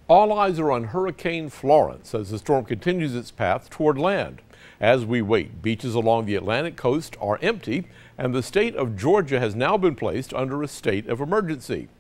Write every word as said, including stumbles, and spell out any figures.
All eyes are on Hurricane Florence as the storm continues its path toward land. As we wait, beaches along the Atlantic coast are empty, and the state of Georgia has now been placed under a state of emergency.